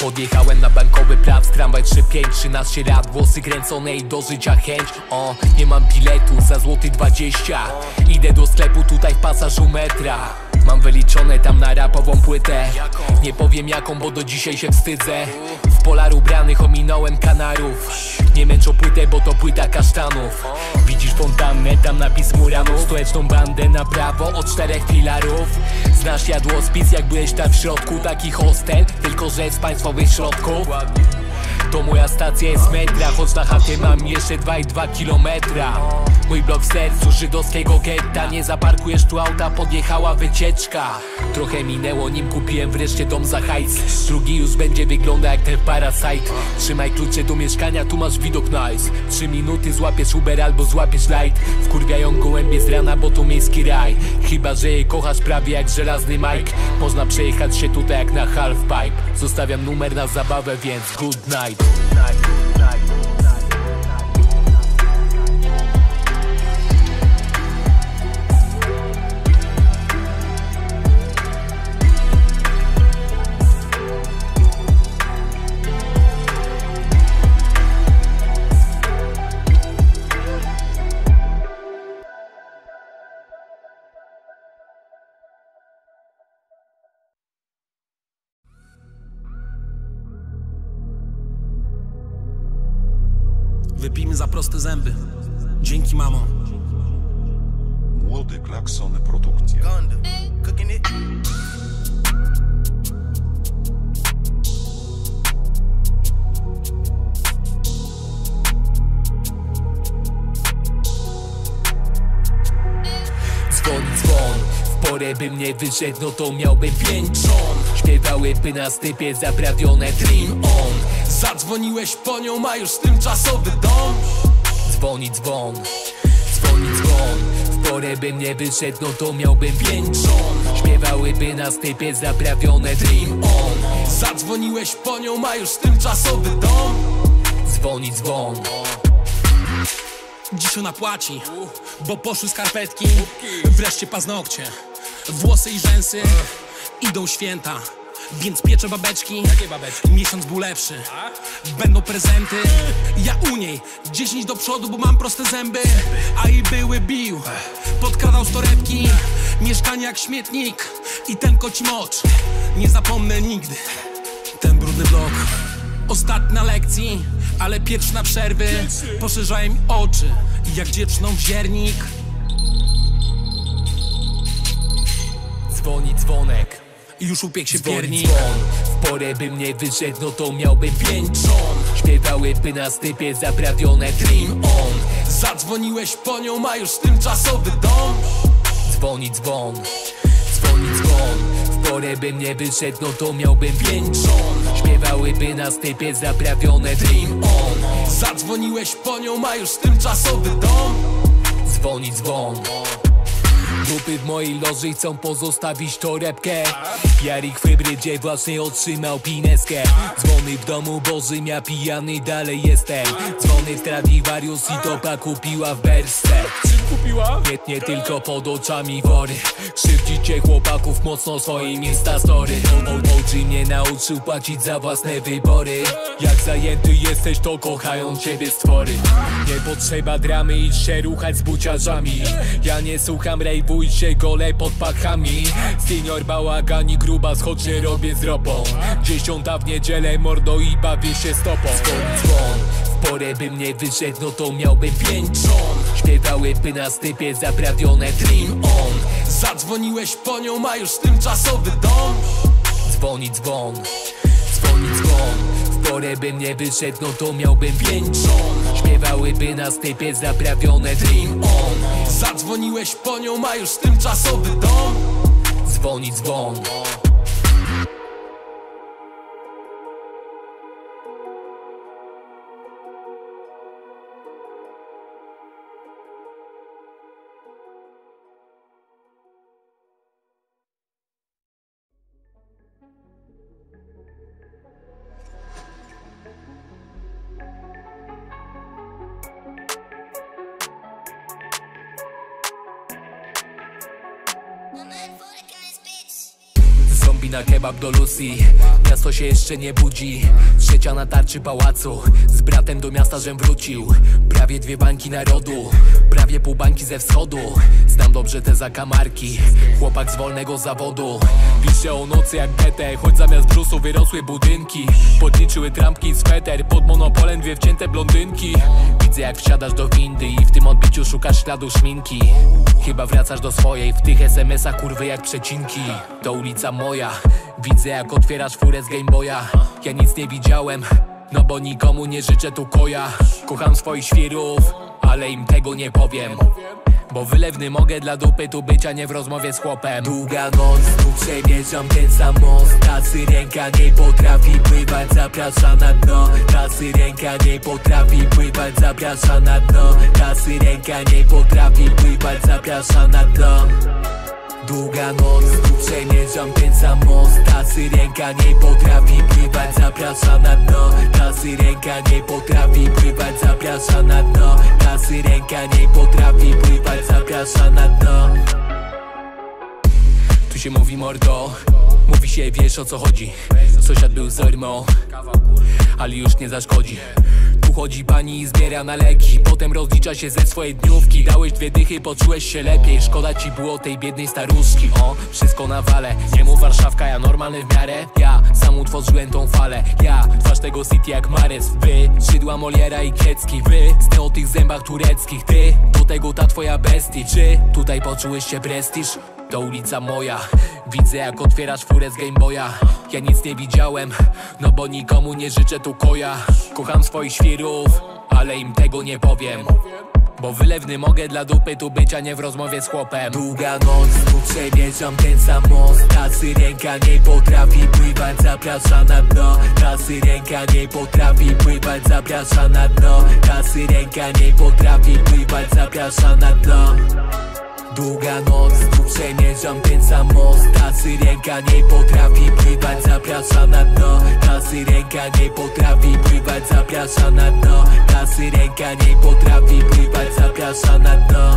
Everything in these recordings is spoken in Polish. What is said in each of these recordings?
Podjechałem na bankowy plac, tramwaj 3-5, 13 lat, włosy kręcone i do życia chęć. Nie mam biletu za złoty 20. Idę do sklepu tutaj w pasażu metra. Mam wyliczone tam na rapową płytę. Nie powiem jaką, bo do dzisiaj się wstydzę. W polar ubranych ominąłem Kanarów. Nie męczą płytę, bo to płyta kasztanów. Widzisz fontannę, tam napis Muranów. Stołeczną bandę na prawo od 4 filarów. Znasz jadłospis, jak byłeś tam w środku. Taki hostel, tylko że z państwowych środków. To moja stacja jest metra, choć na chatę mam jeszcze 2,2 kilometra. Mój blok w sercu żydowskiego getta. Nie zaparkujesz tu auta, podjechała wycieczka. Trochę minęło, nim kupiłem wreszcie dom za hajs. Drugi już będzie wygląda jak ten Parasite. Trzymaj klucze do mieszkania, tu masz widok nice. 3 minuty złapiesz Uber albo złapiesz light. Wkurwiają gołębie z rana, bo to miejski raj. Chyba że jej kochasz prawie jak żelazny Mike. Można przejechać się tutaj jak na halfpipe. Zostawiam numer na zabawę, więc good night. Wypijmy za proste zęby. Dzięki, mamo. Młody Klakson Produkcja. Dzwon, w porę by mnie wyszedł, no to miałbym 5 żon. Śpiewałyby na stypie zaprawione Dream On. Zadzwoniłeś po nią, ma już tymczasowy dom. Dzwoni, dzwon, w porę by mnie wyszedł, no to miałbym 5 żon. Śpiewałyby na stypie zaprawione Dream On. Zadzwoniłeś po nią, ma już tymczasowy dom. Dzwoni, dzwon. Dziś ona płaci, bo poszły skarpetki. Wreszcie paznokcie, włosy i rzęsy. Idą święta, więc pieczę babeczki. Jakie babeczki? Miesiąc był lepszy, będą prezenty. Ja u niej 10 do przodu, bo mam proste zęby. A i były bił, podkradał z torebki. Mieszkanie jak śmietnik i ten koci mocz. Nie zapomnę nigdy, ten brudny blok. Ostatni na lekcji, ale pierwszy na przerwy. Poszerzają mi oczy, jak dziewczyną wziernik. Dzwoni dzwonek, Już upiekł się dzwoni piernik. dzwon. W porę by mnie wyszedł, no to miałbym 5 żon. Śpiewałyby na stypie zaprawione Dream On. Zadzwoniłeś po nią, ma już tymczasowy dom. Dzwoni dzwon, w porę by mnie wyszedł, no to miałbym 5 żon. Śpiewałyby na stypie zaprawione Dream On. Zadzwoniłeś po nią, ma już tymczasowy dom. Dzwoni dzwon. Grupy w mojej loży chcą pozostawić torebkę. Jarik w hybrydzie właśnie otrzymał pineskę. Dzwony w domu Bożym, ja pijany dalej jestem. Dzwony w Stradivarius i topa kupiła w Berste. Czym kupiła? Nie tylko pod oczami wory. Krzywdzicie chłopaków mocno swoim instastory. OG mnie nauczył płacić za własne wybory. Jak zajęty jesteś, to kochają ciebie stwory. Nie potrzeba dramy i się ruchać z buciarzami. Ja nie słucham rejwu i się gole pod pachami. Senior bałagani gruba, choć nie robię z ropą. 10 w niedzielę mordo i bawię się stopą. Dzwon, w porę by mnie wyszedł, no to miałbym 5 żon. Śpiewałyby na stypie zaprawione Dream On. Zadzwoniłeś po nią, ma już tymczasowy dom. Dzwoni dzwon, w porę by mnie wyszedł, no to miałbym 5 żon. Śpiewałyby na stypie zaprawione Dream On. Zadzwoniłeś po nią, ma już tymczasowy dom. Dzwoni dzwon. kombi na kebab do Lucy. Miasto się jeszcze nie budzi, trzecia na tarczy pałacu. Z bratem do miasta żem wrócił. Prawie 2 bańki narodu, prawie pół bańki ze wschodu. Znam dobrze te zakamarki, chłopak z wolnego zawodu. Pisze o nocy jak betę, choć zamiast brzusu wyrosły budynki. Podliczyły trampki i sweter, pod monopolem 2 wcięte blondynki. Widzę jak wsiadasz do windy i w tym odbiciu szukasz śladu szminki. Chyba wracasz do swojej, w tych SMS-ach kurwy jak przecinki. To ulica moja, widzę jak otwierasz furę z Gameboya. Ja nic nie widziałem, no bo nikomu nie życzę tu koja. Kocham swoich świrów, ale im tego nie powiem, bo wylewny mogę dla dupy tu być, a nie w rozmowie z chłopem. Długa noc, tu przemierzam ten sam most. Ta syrenka nie potrafi pływać, zaprasza na dno. Ta syrenka nie potrafi pływać, zaprasza na dno. Ta syrenka nie potrafi pływać, zaprasza na dno. Długa noc, tu przemierzam ten sam most. Ta syrenka nie potrafi pływać, zaprasza na dno. Ta syrenka nie potrafi pływać, zaprasza na dno. Ta syrenka nie potrafi pływać, zaprasza na dno. Tu się mówi mordo, mówi się wiesz o co chodzi. Sąsiad był zormo, ale już nie zaszkodzi. Tu chodzi pani i zbiera na leki, potem rozlicza się ze swojej dniówki. Dałeś 2 dychy, poczułeś się lepiej. Szkoda ci było tej biednej staruszki. O, wszystko na wale, nie mów Warszawka, ja normalny w miarę. Ja sam utworzyłem tą falę, ja twarz tego city jak Mares. Wy, szydła Moliera i Kiecki. Wy, sny o tych zębach tureckich. Ty, do tego ta twoja bestii. Czy tutaj poczułeś się prestiż? To ulica moja, widzę jak otwierasz furę z Gameboya. Ja nic nie widziałem, no bo nikomu nie życzę tu koja. Kocham swoich świrów, ale im tego nie powiem, bo wylewny mogę dla dupy tu być, a nie w rozmowie z chłopem. Długa noc, tu przemierzam ten sam most. Ta syrenka nie potrafi pływać, zaprasza na dno. Ta syrenka nie potrafi pływać, zaprasza na dno. Ta syrenka nie potrafi pływać, zaprasza na dno. Długa noc, tu przemierzam ten sam most. Ta syrenka nie potrafi pływać, zaprasza na dno. Ta syrenka nie potrafi pływać, zaprasza na dno. Ta syrenka nie potrafi pływać, zaprasza na dno.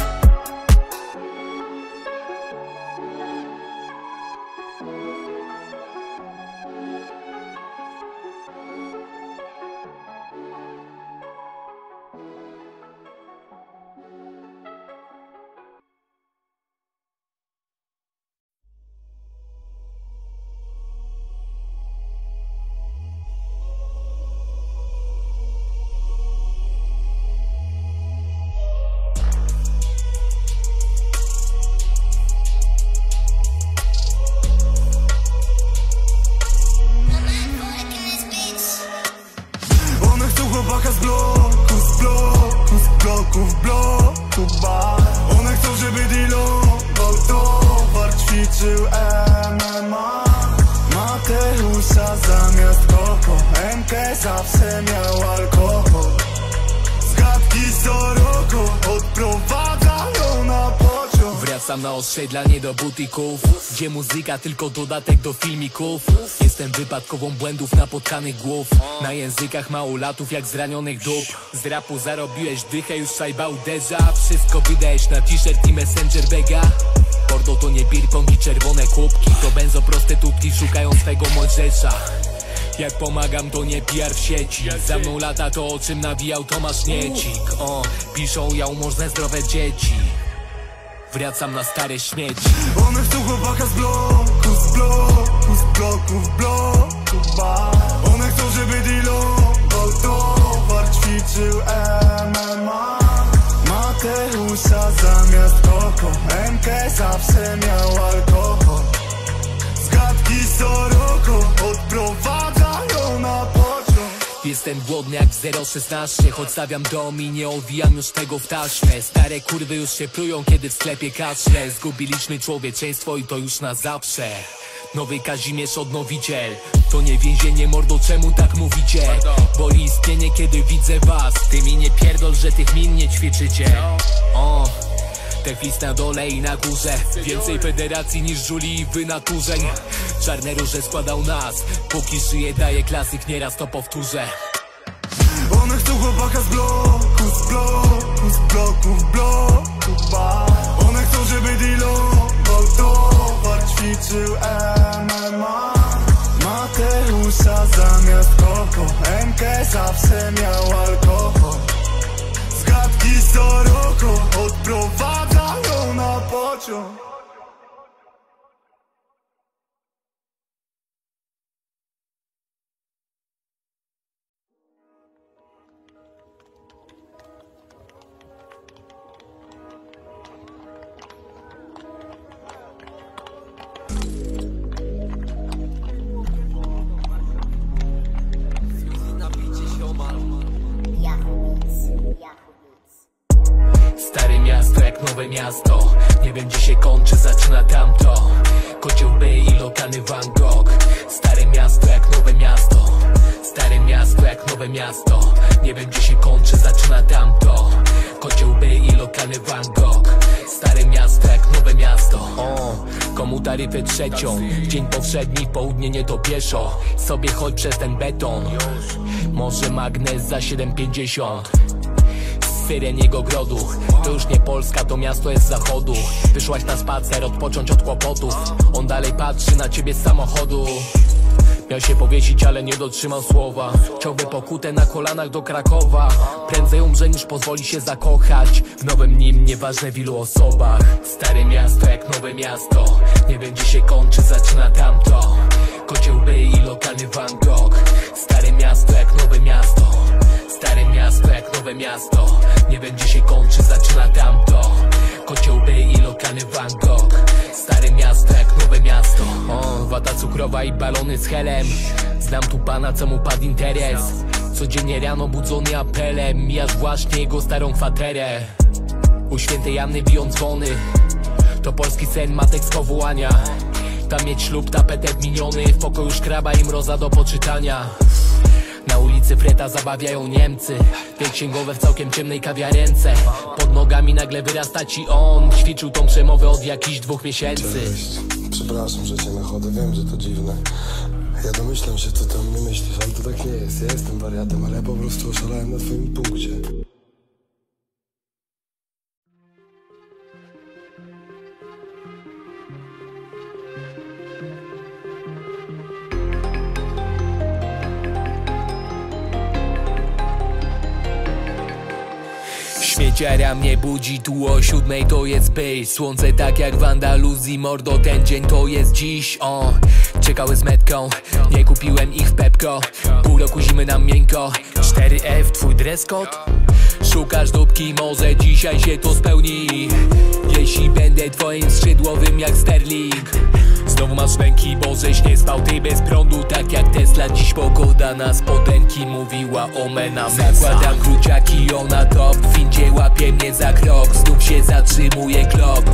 Chłopaka z bloku w bloku bar. One chcą, żeby dealował towar, ćwiczył MMA. Mateusza zamiast koko, MK zawsze miał alkohol. Z gadki co roku odprowadzają na pociąg. Wracam na osiedlanie do butików, gdzie muzyka tylko dodatek do filmików. Jestem wypadkową błędów napotkanych głów. Na językach małolatów jak zranionych dup. Z rapu zarobiłeś dychę, już szajba uderza. Wszystko wydajesz na t-shirt i messenger bega. Pordo to nie beer pong i czerwone kubki. To benzoprostytutki szukają swego Mojżesza. Jak pomagam to nie PR w sieci. Za mną lata to o czym nawijał Tomasz Niecik. Piszą jałmużnę zdrowe dzieci. Wracam na stare śmieci. One chcą chłopaka z bloku w bloku bar. One chcą, żeby dealował towar, ćwiczył MMA. Mateusza zamiast koko, MK zawsze miał alkohol. Z gadki co roku odprowadzają na pociąg. Jestem głodny jak 0,16, choć stawiam dom i nie owijam już tego w taśmę. Stare kurwy już się prują, kiedy w sklepie kaszle. Zgubiliśmy człowieczeństwo i to już na zawsze. Nowy Kazimierz odnowiciel. To nie więzienie, mordo, czemu tak mówicie? Boli istnienie, kiedy widzę was. Ty mi nie pierdol, że tych min nie ćwiczycie. Techlist na dole i na górze. Więcej federacji niż żuli i wynaturzeń. Czarne róże składał nas. Póki żyje daje klasyk, nieraz to powtórzę. One chcą chłopaka z bloku w bloku bar. One chcą, żeby dealował towar, ćwiczył MMA. miał alkohol. Z gadki co roku odprowadzają na pociąg. Stare miasto jak nowe miasto. Nie wiem gdzie się kończy, zaczyna tamto. Kocioł B i lokalny Van Gogh. Stare miasto jak nowe miasto. Stare miasto jak nowe miasto. Nie wiem gdzie się kończy, zaczyna tamto. Kocioł B i lokalny Van Gogh. Stare miasto jak nowe miasto. Komu taryfę trzecią? Dzień powszedni, południe nie to pieszo. Sobie chodź przez ten beton. Może magnes za 7,50. Syreniego grodu. To już nie Polska, to miasto jest z zachodu. Wyszłaś na spacer, odpocząć od kłopotów. On dalej patrzy na ciebie z samochodu. Miał się powiesić, ale nie dotrzymał słowa. Ciągle pokutę na kolanach do Krakowa. Prędzej umrze niż pozwoli się zakochać w nowym nim, nieważne w ilu osobach. Stare miasto jak nowe miasto. Nie wiem gdzie się kończy, zaczyna tamto. Kocioł B i lokalny Van Gogh. Stare miasto jak nowe miasto. Stare miasto jak nowe miasto. Nie wiem gdzie się kończy, zaczyna tamto. Kocioł B i lokalny Van Gogh. Stare miasto jak nowe miasto. Wata cukrowa i balony z helem. Znam tu pana, co mu padł interes. Codziennie rano budzony apelem. Mijasz właśnie jego starą kwaterę. U świętej Anny biją dzwony. To polski sen, matek z powołania. Tam mieć ślub, tapetet miniony. W pokoju szkraba i mroza do poczytania. Na ulicy Freta zabawiają Niemcy. Dwie księgowe w całkiem ciemnej kawiarence. Pod nogami nagle wyrasta ci on. Ćwiczył tą przemowę od jakichś 2 miesięcy. Cześć, przepraszam, że cię nachodzę, wiem, że to dziwne. Ja domyślam się, co ty o mnie myślisz, ale to tak nie jest. Ja jestem wariatem, ale ja po prostu oszalałem na twoim punkcie. Śmieciara mnie budzi tu o 7, to jest byś. Słońce tak jak w Andaluzji, mordo, ten dzień to jest dziś. Czekały z metką, nie kupiłem ich w Pepko. Pół roku zimy nam miękko. 4F, twój dress code? Szukasz dupki, może dzisiaj się to spełni. Jeśli będę twoim skrzydłowym jak Sterling. Znowu masz ręki, bo żeś nie spał ty bez prądu. Tak jak Tesla, dziś pogoda na spodenki mówiła o mena. Zakładam kruciaki, ona top. W windzie łapie mnie za krok. Znów się zatrzymuje klop.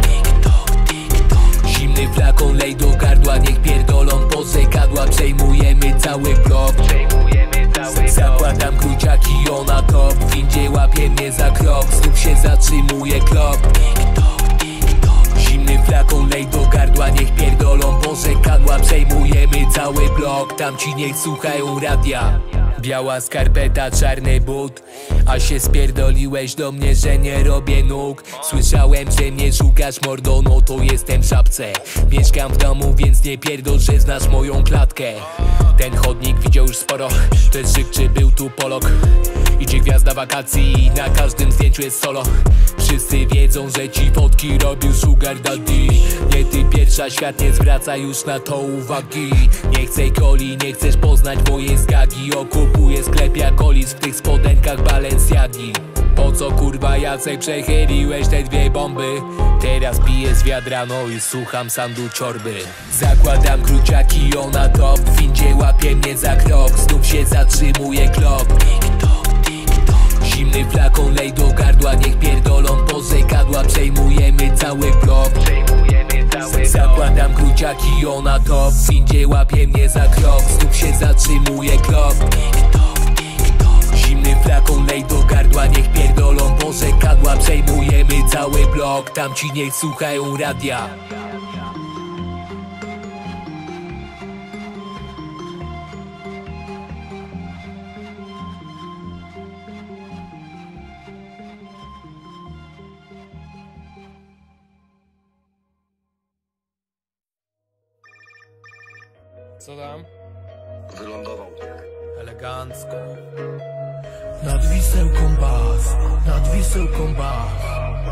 Zimny flakon, lej do gardła. Niech pierdolą posekadła. Przejmujemy cały blok. Zakładam kruciaki, ona top. W windzie łapie mnie za krok. Znów się zatrzymuje klop. Zimny flakon, lej do gardła. Niech pierdolą posekadła. Przejmujemy cały blok. Tamci niech słuchają radia. Biała skarpeta, czarny but. A się spierdoliłeś do mnie, że nie robię nóg. Słyszałem, że mnie szukasz, mordo, no to jestem w szapce. Mieszkam w domu, więc nie pierdol, że znasz moją klatkę. Ten chodnik widział już sporo. To jest szyk, czy był tu polok. Idzie gwiazda wakacji, na każdym zdjęciu jest solo. Wszyscy wiedzą, że ci fotki robił sugar daddy. Nie ty pierwsza, świat nie zwraca już na to uwagi. Nie chcę coli, nie chcesz poznać moje zgagi. Okupuję sklep jak Olis w tych spodenkach Balenciagi. Po co kurwa Jacek przechyliłeś te 2 bomby? Teraz piję z wiadra, no i słucham sandu czorby. Zakładam kruciaki, ona top. W windzie łapie mnie za krok. Znów się zatrzymuje klop. Zimny flakon, lej do gardła. Niech pierdolą posekadła. Przejmujemy cały blok. Zakładam kruciaki, ona top. W windzie łapie mnie za krok. Znów się zatrzymuje klop. Zimny flakon, lej do gardła. Niech pierdolą posekadła. Przejmujemy cały blok. Tamci niech słuchają radia. Co tam? Wylądował. Elegancko. nad Wisełką bas, nad Wisełką bas.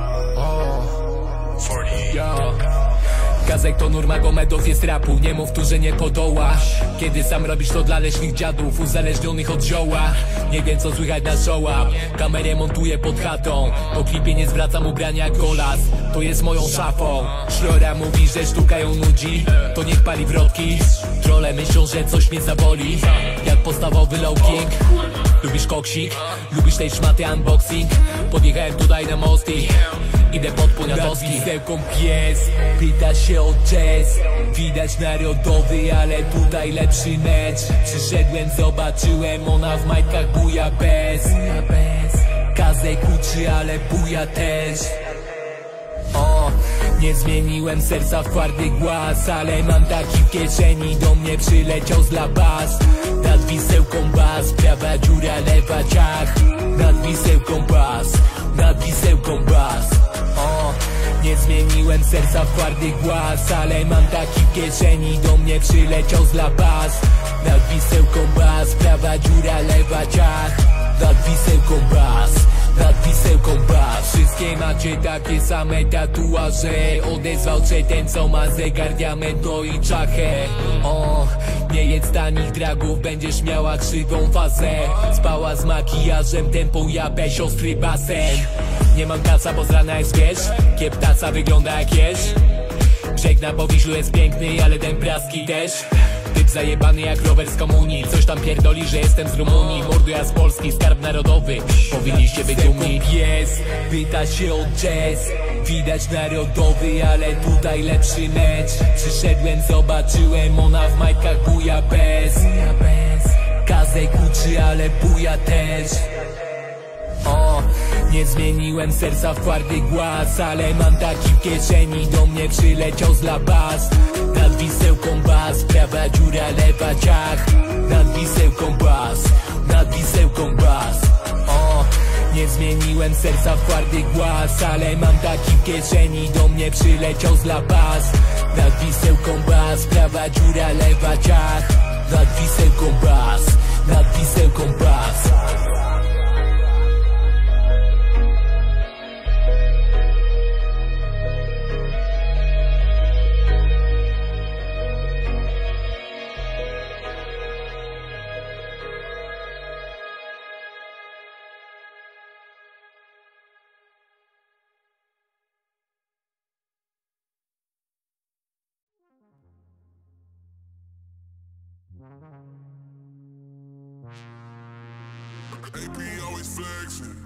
Gazek to Nur Magomedov jest rapu, nie mów tu, że nie podołasz. Kiedy sam robisz to dla leśnych dziadów, uzależnionych od zioła. Nie wiem co słychać na show-up, kamerę montuję pod chatą. Po klipie nie zwracam ubrania jak golas, to jest moją szafą. Szrora mówi, że sztuka ją nudzi, to niech pali wrotki. Trolle myślą, że coś mnie zaboli, jak podstawowy low king. Lubisz koksik, lubisz tej szmaty unboxing. Podjechałem tutaj na mosty, idę pod Poniatowski. Nad Wisełką pies, pyta się o jazz. Widać narodowy, ale tutaj lepszy mecz. Przyszedłem, zobaczyłem, ona w majtkach buja bez. Kazek uczy, ale buja też. Nie zmieniłem serca w twardy głaz, ale mam taki w kieszeni, do mnie przyleciał z La Paz. Nad Wisełką bas, prawa dziura, lewa ciach. Nad Wisełką bas, nad Wisełką bas. Nie zmieniłem serca w twardy głaz, ale mam taki w kieszeni, do mnie przyleciał z La Paz. Nad Wisełką bas, prawa dziura, lewa ciach. Nad Wisełką bas, nad Wisełką bas. Wszystkie macie takie same tatuaże. Odezwał się ten, co ma zegar, diamento i czachę. Nie jedz tanich dragów, będziesz miała krzywą fazę. Spała z makijażem, tempą japę, siostry basen. Nie mam kaca, bo z rana jest wiesz. Kieptaca wygląda jak jeż. Brzeg na Powiślu jest piękny, ale ten praski też. Typ zajebany jak rower z komunii. Coś tam pierdoli, że jestem z Rumunii. Mordu ja z Polski, skarb narodowy. Powinniście być dumni. Pies, pyta się o jazz. Widać narodowy, ale tutaj lepszy mecz. Przyszedłem, zobaczyłem, ona w majtkach buja bez. Kazek uczy, ale buja też. Nie zmieniłem serca w twardy głaz, ale mam taki w kieszeni, do mnie przyleciał z La Paz. Nad Wisełką bas, prawa dziura, lewa ciach. Nad Wisełką bas, nad Wisełką bas. Nie zmieniłem serca w twardy głaz, ale mam taki w kieszeni, do mnie przyleciał z La Paz. Nad Wisełką bas, prawa dziura, lewa ciach. Nad Wisełką bas, nad Wisełką bas. AP always flexing.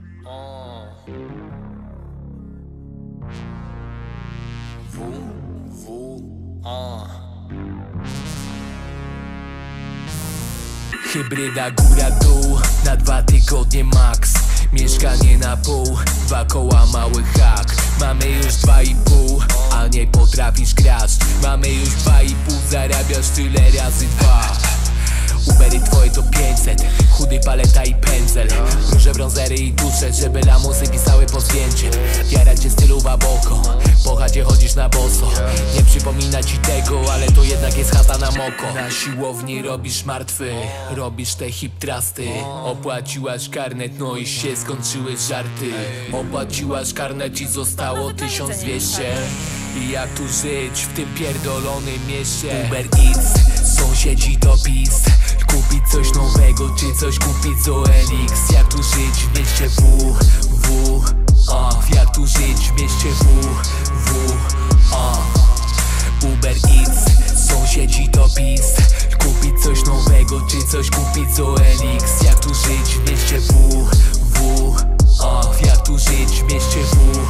Hybryda góra-dół, na 2 tygodnie max. Mieszkanie na pół, 2 koła, mały hak. Mamy już 2,5, a nie potrafisz grać. Mamy już 2,5, zarabiasz tyle razy 2. Ubery twoje to 500, chudy paleta i pędzel. Róże, brązery i dusze, żeby lamusy pisały po zdjęcie. Jara cię stylowa boko, po chacie chodzisz na boso. Nie przypomina ci tego, ale to jednak jest chata na moko. Na siłowni robisz martwy, robisz te hip trusty. Opłaciłaś karnet, no i się skończyły żarty. Opłaciłaś karnet i zostało 1200. I jak tu żyć w tym pierdolonym mieście? Uber Eats, sąsiedzi to PiS. Kupić coś nowego, czy coś kupić z OLX. Jak tu żyć w mieście jak tu żyć w mieście Uber Eats, sąsiedzi to PiS. Kupić coś nowego, czy coś kupić z OLX. Jak tu żyć w mieście jak tu żyć w mieście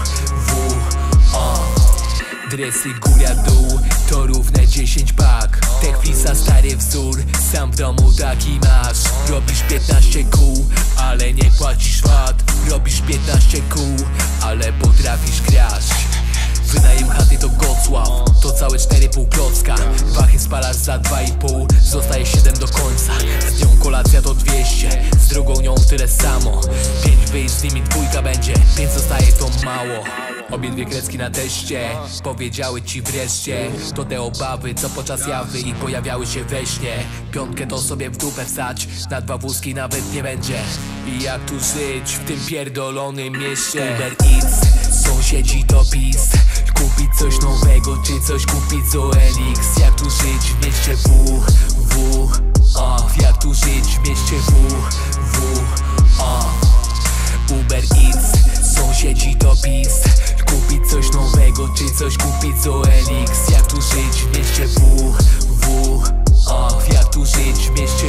Dresy góra-dół, to równe 10 pak. Techflisa stary wzór, sam w domu taki masz. Robisz 15 kół, ale nie płacisz VAT. Robisz 15 kół, ale potrafisz kraść. Wynajem chaty to Gocław, to całe 4,5 klocka. Wachy spalasz za 2,5, zostaje 7 do końca. Z nią kolacja to 200, z z drugą nią tyle samo. 5 wyjść, z nimi dwójka będzie, więc zostaje to mało. Obydwie krecki na teście powiedziały ci wreszcie. To te obawy, co podczas jawy ich pojawiały się we śnie. Piątkę to sobie w dupę wsać, na 2 wózki nawet nie będzie. I jak tu żyć w tym pierdolonym mieście? Uber Eats, sąsiedzi to PiS. Kupić coś nowego, czy coś kupić z OLX. Jak tu żyć w mieście jak tu żyć w mieście Uber Eats, sąsiedzi to PiS. Kupić coś nowego, czy coś kupić z OLX. Jak tu żyć w mieście jak tu żyć w mieście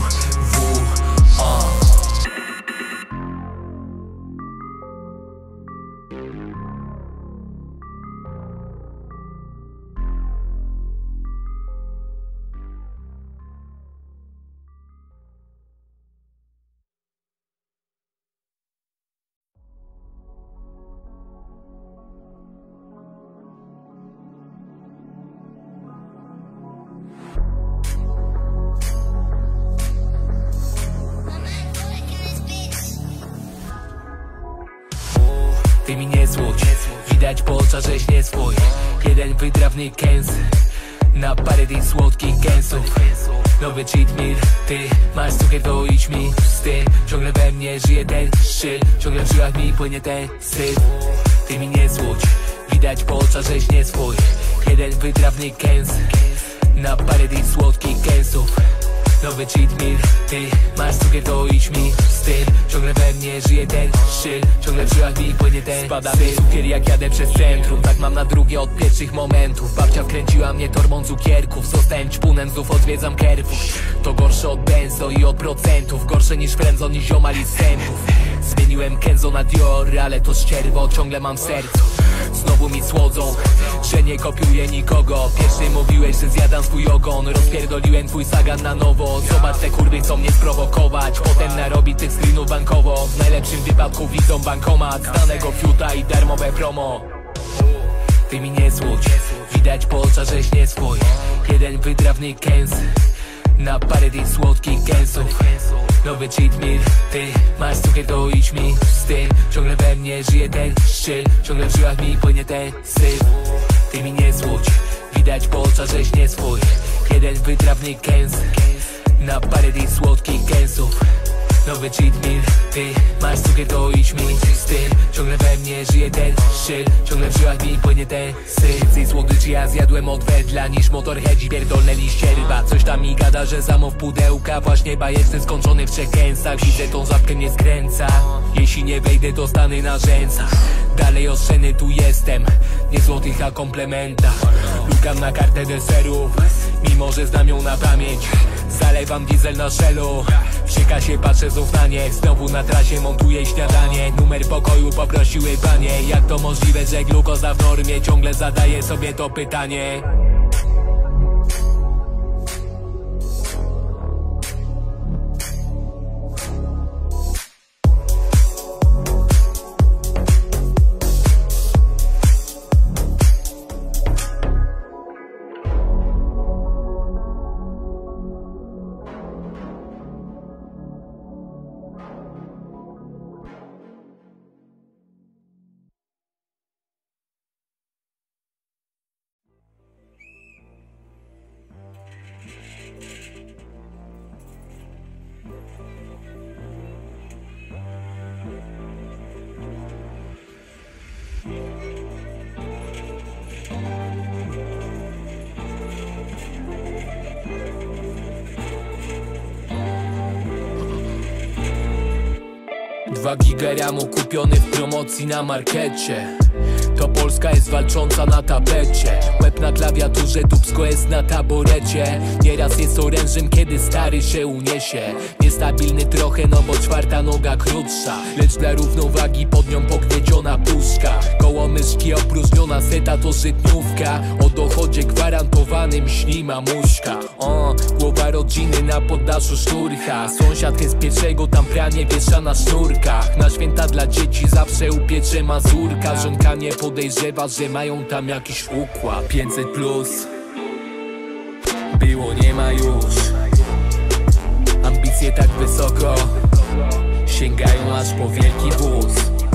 Ty mi nie złudź, widać po oczach, żeś nie swój. Jeden wytrawny kęs na parę tych słodkich kęsów. Nowy cheat meal, ty masz cukier, to idź mi z tym. Ciągle we mnie żyje ten szczyt, ciągle w żyłach mi płynie ten syf. Ty mi nie złudź, widać po oczach, żeś nie swój. Jeden wytrawny kęs na parę tych słodkich kęsów. Nowy cheat meal, ty masz cukier, to idź mi z tym. Ciągle we mnie żyje ten szczyt, ciągle w żyłach mi płynie ten spada mi cukier jak jadę przez centrum. Tak mam na drugie od pierwszych momentów. Babcia wkręciła mnie torbą cukierków. Zostałem ćpunem, znów odwiedzam kerfów. To gorsze od benzo i od procentów. Gorsze niż frędzon i ziomali z sępów. Zmieniłem Kenzo na Dior, ale to ścierwo ciągle mam w sercu. Znowu mi słodzą, że nie kopiuję nikogo. Pierwszy mówiłeś, że zjadam swój ogon. Rozpierdoliłem twój sagan na nowo. Zobacz, te kurwy chcą mnie sprowokować. Potem narobić tych screenów bankowo. W najlepszym wypadku widzą bankomat, danego fiuta i darmowe promo. Ty mi nie złudź, widać po oczach, żeś nie swój. Jeden wytrawny kęs na parę tych słodkich kęsów. Nowy cheat meal, ty masz cukier, to idź mi z tym. Ciągle we mnie żyje ten szczyt, ciągle w żyłach mi płynie ten syf. Ty mi nie złudź, widać po oczach, żeś nie swój. Jeden wytrawny kęs na parę tych słodkich kęsów. Nowy cheat meal, ty masz cukier, to idź mi z tym. Ciągle we mnie żyje ten szczyt, ciągle w żyłach mi płynie ten syf. Więcej słodyczy ja zjadłem od wedla niż motorheadzi pierdolnęli ścierba. Coś tam mi gada, że zamów pudełka. Właśnie bajeczny skończony w 3 kęsach. Widzę tą żabkę mnie skręca. Jeśli nie wejdę, to stanę na rzęsach. Dalej oszczędny tu jestem, nie złotych, a komplementa. Lukam na kartę deserów, mimo że znam ją na pamięć. Zalewam diesel na szellu, przy kasie patrzę znów na nie. Znowu na trasie montuję śniadanie. Numer pokoju poprosiły panie. Jak to możliwe, że glukoza w normie? Ciągle zadaję sobie to pytanie. Dwa gigaramu kupiony w promocji na markecie. To Polska jest walcząca na tapecie. Łeb na klawiaturze, dupsko jest na taborecie. Nieraz jest orężem, kiedy stary się uniesie. Niestabilny trochę, no bo 4. noga krótsza. Lecz dla równowagi pod nią pogniedziona puszka. Koło myszki opróżniona seta to żytniówka. O dochodzie gwarantowanym śni mamuśka. Głowa rodziny na poddaszu szturcha. Sąsiadkę z pierwszego, tam pranie wiesza na sznurkach. Na święta dla dzieci zawsze upiecze mazurka. Żonka nie podejrzewa, że mają tam jakiś układ. 500+, było, nie ma już. Ambicje tak wysoko, sięgają aż po wielki wóz.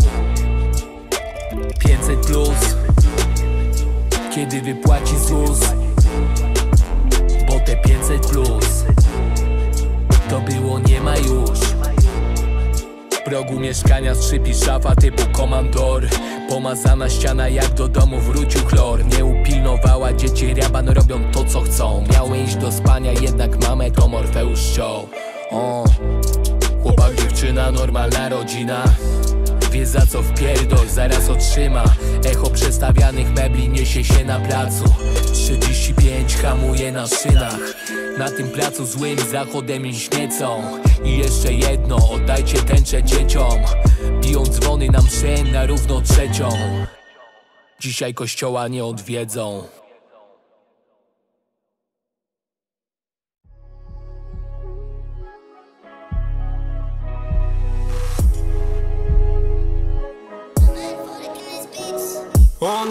500+, kiedy wypłaci ZUS, bo te 500+, to było nie ma już. W progu mieszkania skrzypi szafa typu komandor. Pomazana ściana jak do domu wrócił chlor. Nie upilnowała dzieci, raban robią to co chcą. Miały iść do spania, jednak mamę to Morfeusz ściął. Chłopak, dziewczyna, normalna rodzina. Wie za co wpierdol, zaraz otrzyma. Echo przestawianych mebli niesie się na placu. 35 hamuje na szynach. Na tym placu złym zachodem i śmiecą. I jeszcze jedno, oddajcie tęczę dzieciom. Biją dzwony na mszę na równo 3:00. Dzisiaj kościoła nie odwiedzą. O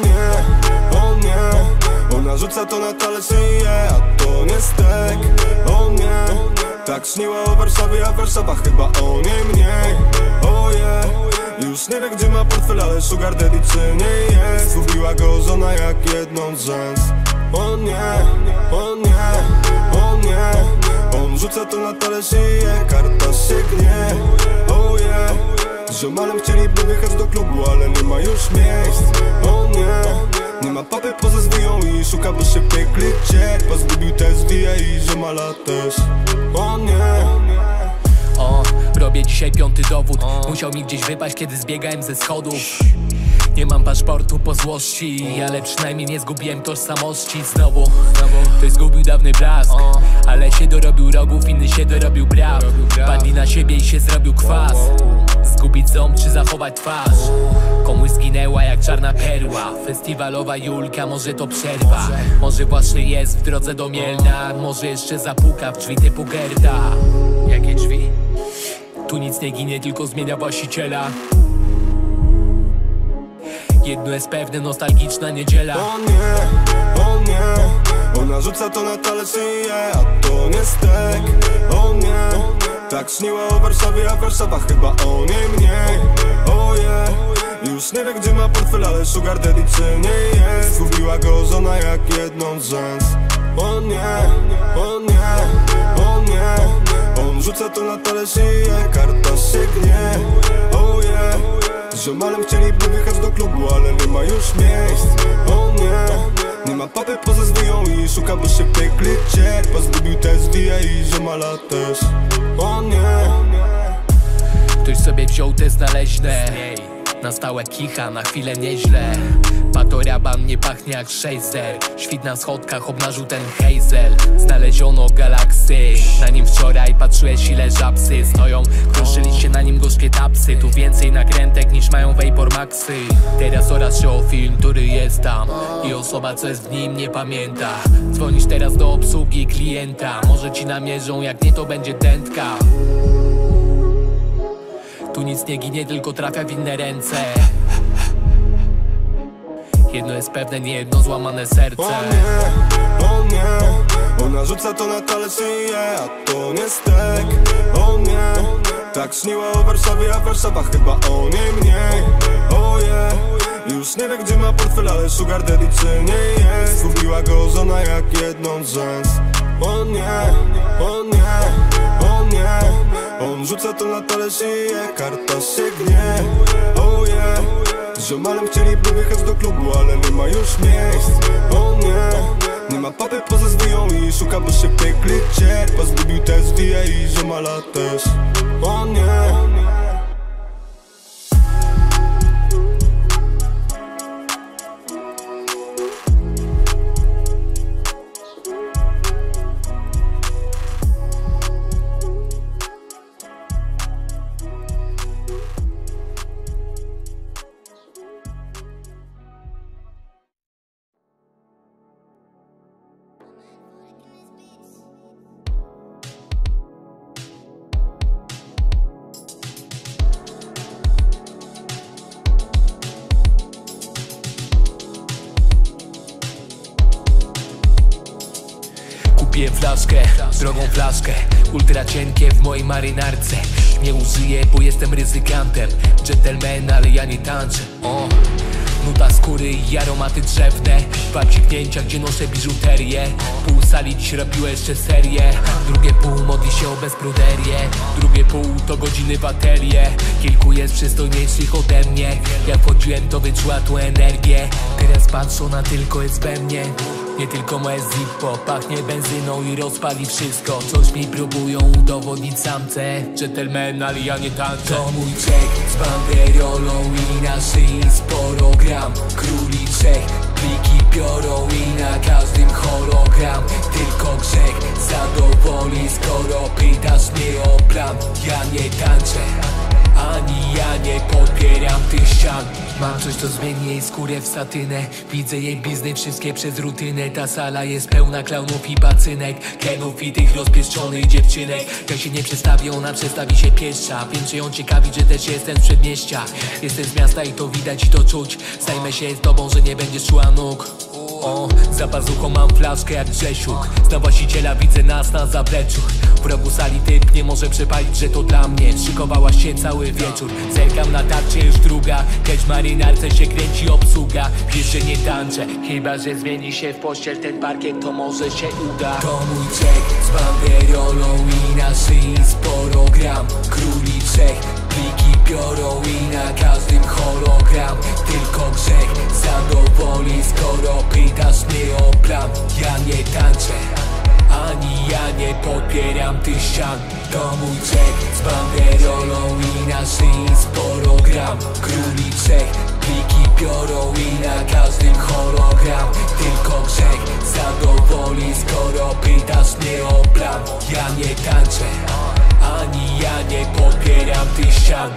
nie, ona rzuca to na talerz i je, a to nie stek. O nie, tak śniła o Warszawie, a Warszawa chyba o niej mniej. Oje, już nie wie gdzie ma portfel, ale sugar daddy czy nie jest. Zgubiła go żona jak jedną z rzęs. O nie, o nie, o nie, on rzuca to na talerz i je, karta się gnie. Oje, z ziomalem chcieliby wyjechać do klubu, ale nie ma już miejsc. O nie, nie ma papy poza zwiją i szuka, bo się piekli ciekła. Zgubił te zwija i ziomala też. O nie. Robię dzisiaj 5. dowód. Musiał mi gdzieś wypaść, kiedy zbiegałem ze schodów. Nie mam paszportu po złości, ale przynajmniej nie zgubiłem tożsamości. Znowu ktoś zgubił dawny blask, ale się dorobił rogów, inny się dorobił braw. Padli na siebie i się zrobił kwas. Zgubić ząb czy zachować twarz. Komuś zginęła jak czarna perła. Festiwalowa Julka, może to przerwa. Może właśnie jest w drodze do Mielna. Może jeszcze zapuka w drzwi typu Gerda. Jakie drzwi? Tu nic nie ginie, tylko zmienia właściciela. Jedno jest pewne, nostalgiczna niedziela. O nie, ona rzuca to na talerz i je, a to nie stek. O nie, tak śniła o Warszawie, a Warszawa chyba o niej mniej. Oje, już nie wie gdzie ma portfel, ale sugar daddy czy nie jest. Zgubiła go żona jak jedną z rzęs. O nie, o nie, o nie, on rzuca to na talerz i je, karta się gnie. Oje, z ziomalem chcieliby wyjechać do klubu, ale nie ma już miejsc. O nie, nie ma papy poza zwiją i szuka, bo się piekli ciekła. Zgubił te zwija i ziomala też. O nie. Ktoś sobie wziął te znaleźne. Na stałe kicha, na chwilę nieźle. Patoraban nie pachnie jak Shazer. Świt na schodkach obnażył ten hazel. Znaleziono galaksy. Na nim wczoraj patrzyłeś ile żabsy stoją. Kruszyli się na nim gorzkie tapsy. Tu więcej nakrętek niż mają Vapor Maxy. Teraz oraz się o film, który jest tam. I osoba co jest w nim nie pamięta. Dzwonisz teraz do obsługi klienta. Może ci namierzą, jak nie to będzie dętka. Tu nic nie ginie, tylko trafia w inne ręce. Jedno jest pewne, nie jedno złamane serce. O nie, ona rzuca to na talerz i je, a to nie stek. O nie, tak śniła o Warszawie, a Warszawa chyba o niej mniej. Oje, już nie wie gdzie ma portfel, ale sugar daddy czy nie jest. Zgubiła go żona jak jedną z rzęs. O nie, o nie, o nie, on rzuca to na talerz i je, karta się gnie. Oje, z ziomalem chcieliby wyjechać do klubu, ale nie ma już miejsc. O nie, nie ma papy poza zwiją i szuka, bo się piekli ciekła. Zgubił te zwija i ziomala też. O nie. Piję flaszkę, drogą flaszkę, ultra cienkie w mojej marynarce. Nie użyję, bo jestem ryzykantem. Gentleman, ale ja nie tańczę. Nuta skóry i aromaty drzewne. Dwa psiknięcia, gdzie noszę biżuterię. Pół sali dziś robiło jeszcze serię. Drugie pół modli się o bezpruderię. Drugie pół to godziny w atelier. Kilku jest przystojniejszych ode mnie. Jak wchodziłem, to wyczuła tu energię. Teraz patrzą na tylko jest we mnie. Nie tylko moje zippo pachnie benzyną i rozpali wszystko. Coś mi próbują udowodnić samce. Gentleman, ale ja nie tańczę. To mój czek z banderolą i na szyi sporo gram. Króli trzech pliki biorą i na każdym hologram. Tylko grzech zadowoli, skoro pytasz mnie o plan. Ja nie tańczę, ani ja nie podpieram tych ścian. Mam coś, co zmieni jej skórę w satynę. Widzę jej blizny wszystkie przez rutynę. Ta sala jest pełna klaunów i pacynek, kenów i tych rozpieszczonych dziewczynek. Jak się nie przedstawi, ona przedstawi się pierwsza. Wiem, że ją ciekawi, że też jestem z przedmieścia. Jestem z miasta i to widać i to czuć. Zajmę się z tobą, że nie będziesz czuła nóg. Za pazuchą mam flaszkę jak Grzesiuk. Znam właściciela, widzę nas na zapleczu. W rogu sali typ nie może przepalić, że to dla mnie. Szykowałaś się cały wieczór. Zerkam na tarczę już druga. Też w marynarce się kręci obsługa. Wiesz, że nie tańczę, chyba że zmieni się w pościel ten parkiet, to może się uda. To mój czek z banderolą i na szyi sporo gram. Króli trzech pliki biorą i na każdym hologram. Tylko grzech zadowoli, skoro pytasz mnie o plan. Ja nie tańczę, ani ja nie podpieram tych ścian. To mój czek z banderolą i na szyi sporo gram. Króli trzech pliki biorą i na każdym hologram. Tylko grzech zadowoli, skoro pytasz mnie o plan. Ja nie tańczę, ani ja nie podpieram tych ścian.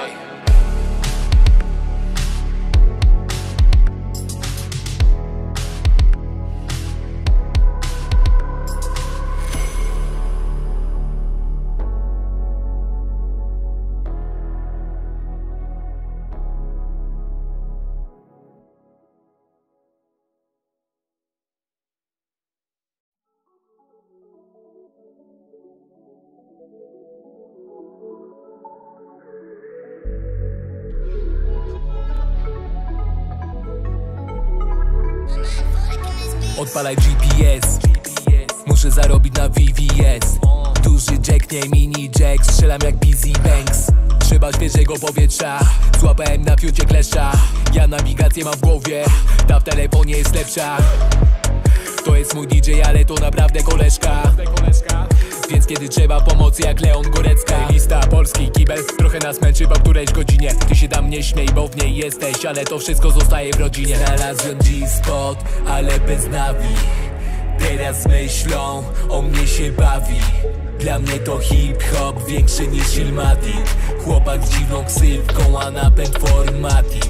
Odpalaj GPS, muszę zarobić na VVS. Duży jack, nie mini jack, strzelam jak Busy Banks. Trzeba świeżego powietrza, złapałem na fiucie klesza. Ja nawigację mam w głowie, ta w telefonie jest lepsza. To jest mój DJ, ale to naprawdę koleżka. Więc kiedy trzeba pomocy jak Leon Gorecka. Lista polski kibel, trochę nas męczy po którejś godzinie. Ty się tam nie śmiej, bo w niej jesteś, ale to wszystko zostaje w rodzinie. Znalazłem G-spot, ale bez nawi. Teraz myślą, o mnie się bawi. Dla mnie to hip-hop większy niż Illmatic. Chłopak z dziwną ksywką, a napęd Formatic.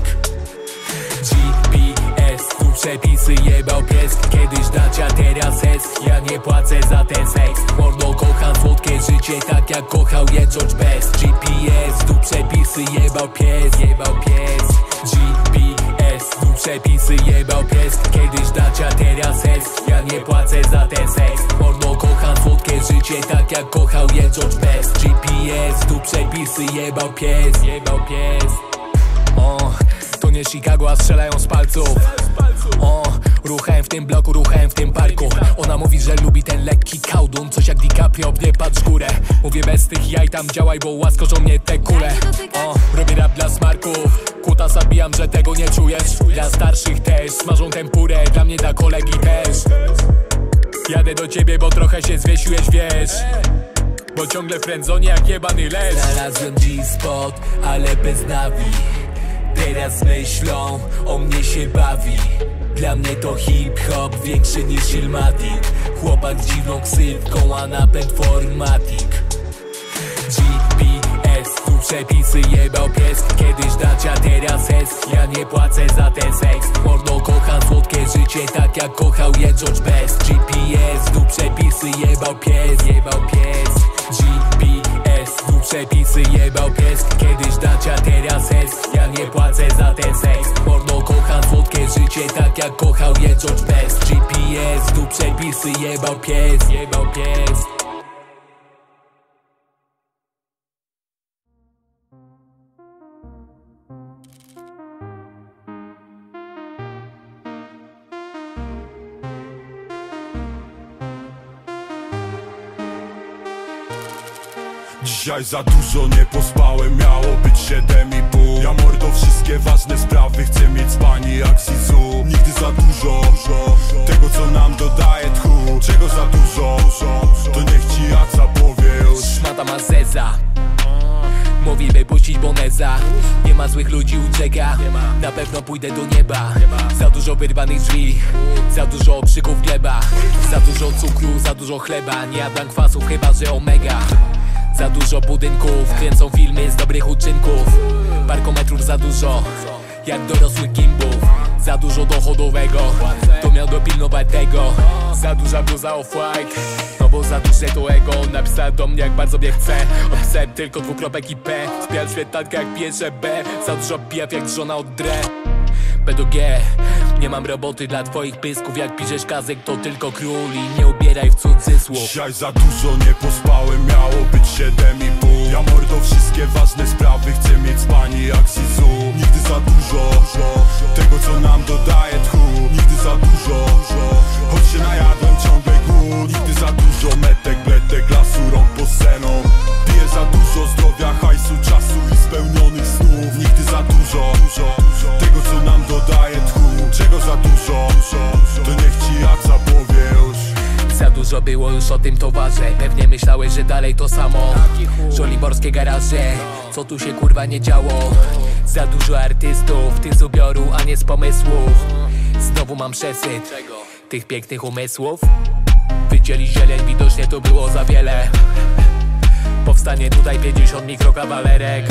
GPS, tu przepisy jebał pies. Kiedyś dacia, teraz jest. Ja nie płacę za ten seks. Mordo, kocham słodkie życie, tak jak kochał je George Best. GPS, tu przepisy jebał pies. GPS, tu przepisy jebał pies. Kiedyś dacia, teraz jest. Ja nie płacę za ten seks. Mordo, kocham słodkie życie, tak jak kochał je George Best. GPS, tu przepisy jebał pies. To nie Chicago, a strzelają z palców. Ruchałem w tym bloku, ruchałem w tym parku. Ona mówi, że lubi ten lekki kałdun. Coś jak DiCaprio, nie patrz w górę. Mówię bez tych jaj, tam działaj, bo łaskoczą mnie te kule. Robię rap dla smarków. Kuta zabijam, że tego nie czujesz. Dla starszych też, smażą tempurę. Dla mnie, dla kolegi też. Jadę do ciebie, bo trochę się zwiesiłeś, wiesz. Bo ciągle w friendzone jak jebany leż. Znalazłem G-spot, ale bez nawi. Teraz myślą, o mnie się bawi. Dla mnie to hip-hop większy niż Illmatic. Chłopak z dziwną ksywką, a napęd Formatic. GPS, tu przepisy jebał pies. Kiedyś dacia, teraz jest. Ja nie płacę za ten seks. Mordo, kocham słodkie życie, tak jak kochał je George Best. GPS, tu przepisy jebał pies. GPS, tu przepisy jebał pies. Kiedyś dacia, teraz jest. Ja nie płacę za ten seks. Mordo, kocham słodkie życie, cię tak jak kochał je George Best. GPS, tu przepisy jebał pies. Dzisiaj za dużo nie pospałem, miało być 7,5. Ja mordo, wszystkie ważne sprawy chcę mieć z pani jak Sisu. Nigdy za dużo tego, co nam dodaje tchu. Czego za dużo, to niech ci Jaca powie już. Szmata ma zeza, mówi by puścić Boneza. Nie ma złych ludzi, ucieka, na pewno pójdę do nieba. Za dużo wyrwanych drzwi, za dużo okrzyków gleba. Za dużo cukru, za dużo chleba. Nie jadam kwasów, chyba że omega. Za dużo budynków, kręcą filmy z dobrych uczynków. Parkometrów za dużo, jak dorosłych gimbów. Za dużo dochodowego, to miał dopilnować tego. Za duża bluza off-white, no bo za duże to ego. Napisałem do mnie jak bardzo mnie chce. Opisałem tylko dwukropek i P. Spijam świetankę jak pierwsze B. Za dużo pijaw jak żona od dre. B do G, nie mam roboty dla twoich pysków. Jak piszesz kazek to tylko król i nie ubieraj w cudzysłów. Dzisiaj za dużo nie pospałem, miało być 7,5. Ja mordo, wszystkie ważne sprawy chcę mieć z pani jak Sisu. Nigdy za dużo tego, co nam dodaje tchu. Nigdy za dużo, choć się najadłem ciągle głód. Nigdy za dużo metek, bledek, lasu, rąk pod sceną. Piję za dużo zdrowia, hajsu, czasu i spełnionych snów. Nigdy za dużo tego, co nam dodaje tchu. Czego za dużo, to niech ci Jaca powie już. Za dużo było już o tym towarze. Pewnie myślałeś, że dalej to samo. Żoliborskie garaże, co tu się kurwa nie działo. Za dużo artystów, ty z ubioru, a nie z pomysłów. Znowu mam przesyt tych pięknych umysłów. Wycięli zieleń, widocznie to było za wiele. Powstanie tutaj 50 mikrokawalerek.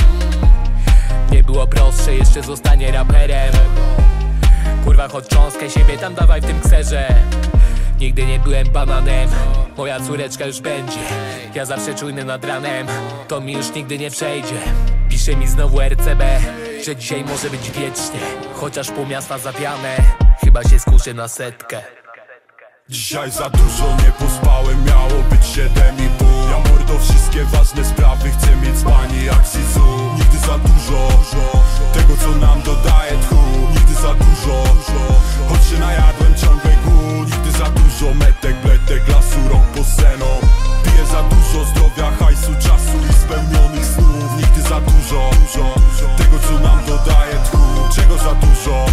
Nie było prostsze, jeszcze zostanie raperem. Kurwa, choć cząstkę siebie tam dawaj w tym kserze. Nigdy nie byłem bananem, moja córeczka już będzie. Ja zawsze czujny nad ranem, to mi już nigdy nie przejdzie. Pisze mi znowu RCB, że dzisiaj może być wiecznie. Chociaż pół miasta zawiane, chyba się skuszę na setkę. Dzisiaj za dużo nie pospałem, miało być 7,5. Ja mordo, wszystkie ważne sprawy chcę mieć z pani jak Sisu. Nigdy za dużo tego, co nam dodaje tchu. Nigdy za dużo, choć się najadłem ciągle głód. Nigdy za dużo metek, bledek, lasu, rąk pod sceną. Piję za dużo zdrowia, hajsu, czasu i spełnionych snów. Nigdy za dużo tego, co nam dodaje tchu. Czego za dużo,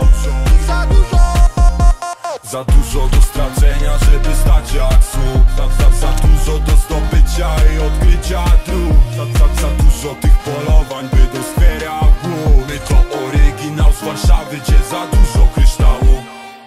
za dużo do stracenia, żeby stać jak słup. Za dużo do zdobycia i odkrycia dróg. Za dużo tych polowań, by do skweria głów. My to oryginał z Warszawy, gdzie za dużo kryształu.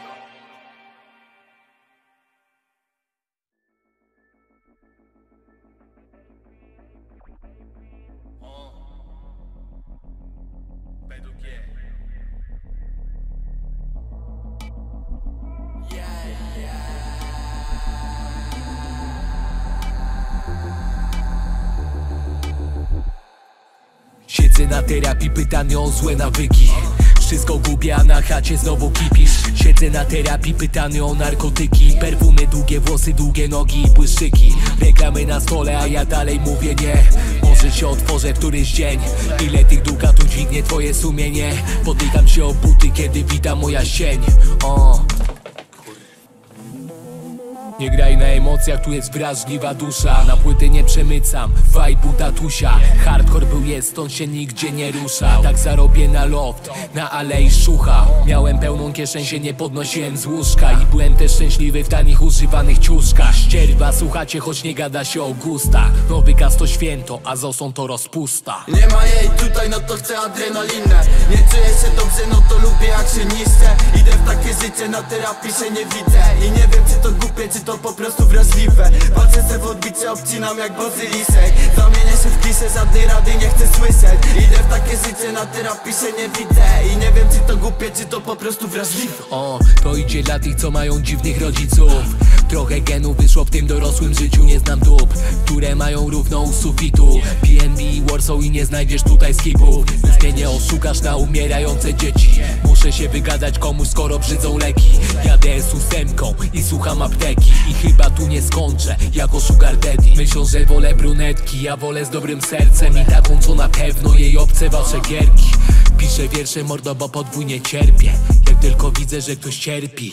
Siedzę na terapii, pytany o złe nawyki. Wszystko gubię, a na chacie znowu kipisz. Siedzę na terapii, pytany o narkotyki. Perfumy, długie włosy, długie nogi i błyszczyki. Reklamy na stole, a ja dalej mówię nie. Może się otworzę któryś dzień. Ile tych dukatów dźwignie twoje sumienie? Potykam się o buty, kiedy wita moja sień. Nie graj na emocjach, tu jest wrażliwa dusza. Na płyty nie przemycam, vibe'u tatusia. Hardcore był jest, stąd się nigdzie nie rusza. Tak zarobię na loft, na Alei Szucha. Miałem pełną kieszeń, się nie podnosiłem z łóżka. I byłem też szczęśliwy w tanich używanych ciuszkach. Ścierwa, słuchacie, choć nie gada się o gustach. Nowy gaz to święto, a Zoson to rozpusta. Nie ma jej tutaj, no to chcę adrenalinę. Nie czuję się dobrze, no to lubię jak się niszczę. Idę w takie życie, na terapii się nie widzę. I nie wiem, czy to głupie, czy to po prostu wrażliwe. Patrzę se w odbicie, obcinam jak bazylisek. Zamienię się w kliszę, żadnej rady nie chcę słyszeć. Idę w takie życie, na terapii się nie widzę. I nie wiem, czy to głupie, czy to po prostu wrażliwe. To idzie dla tych, co mają dziwnych rodziców. Trochę genu wyszło w tym dorosłym życiu. Nie znam dób, które mają równo u sufitu. PNB i Warsaw i nie znajdziesz tutaj skipów. Już mnie nie oszukasz na umierające dzieci. Muszę się wygadać komuś, skoro brzydzą leki. Jadę S8 i słucham apteki. I chyba tu nie skończę jako sugar daddy. Myślą, że wolę brunetki, ja wolę z dobrym sercem. I taką, co na pewno jej obce wasze gierki. Piszę wiersze, mordo, bo podwójnie cierpię. Jak tylko widzę, że ktoś cierpi.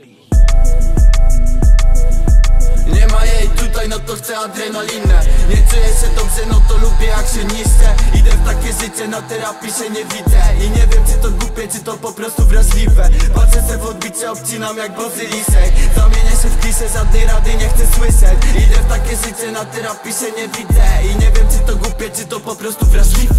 Nie ma jej tutaj, no to chcę adrenalinę. Nie czuję się dobrze, no to lubię jak się niszczę. Idę w takie życie, na terapii się nie widzę. I nie wiem, czy to głupie, czy to po prostu wrażliwe. Patrzę se w odbicie, obcinam jak bazylisek. Zamienię się w kliszę, żadnej rady nie chcę słyszeć. Idę w takie życie, na terapii się nie widzę. I nie wiem, czy to głupie, czy to po prostu wrażliwe.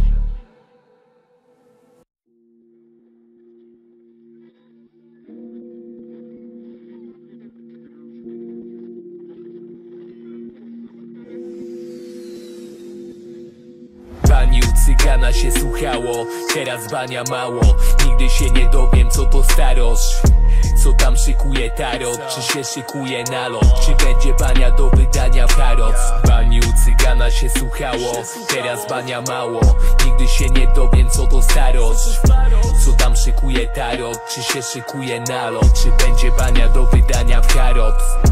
Bani u cygana się słuchało, teraz bania mało. Nigdy się nie dowiem, co to starość. Co tam szykuje tarot, czy się szykuje nalot, czy będzie bania do wydania w harot. Bani u cygana się słuchało, teraz bania mało. Nigdy się nie dowiem, co to starość. Co tam szykuje tarot, czy się szykuje nalot, czy będzie bania do wydania w harot.